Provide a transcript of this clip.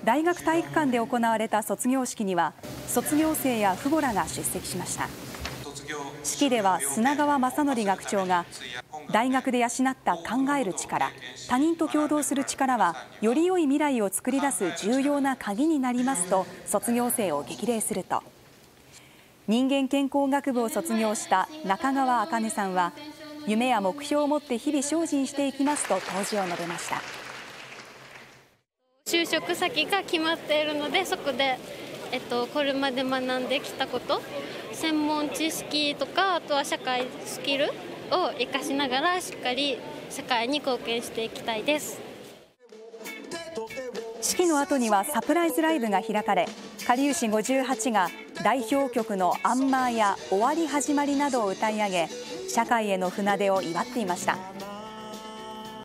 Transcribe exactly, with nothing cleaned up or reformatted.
大学体育館で行われた卒業式には卒業生や父母らが出席しました。式では砂川正則学長が大学で養った考える力、他人と共同する力はより良い未来を作り出す重要な鍵になりますと卒業生を激励すると、人間健康学部を卒業した中川茜さんは夢や目標を持って日々精進していきますと答辞を述べました。 就職先が決まっているので、そこで、えっと、これまで学んできたこと、専門知識とか、あとは社会スキルを生かしながらしっかり社会に貢献していきたいです。 式の後にはサプライズライブが開かれ、かりゆしごじゅうはちが代表曲の「アンマー」や「終わり始まり」などを歌い上げ、社会への船出を祝っていました。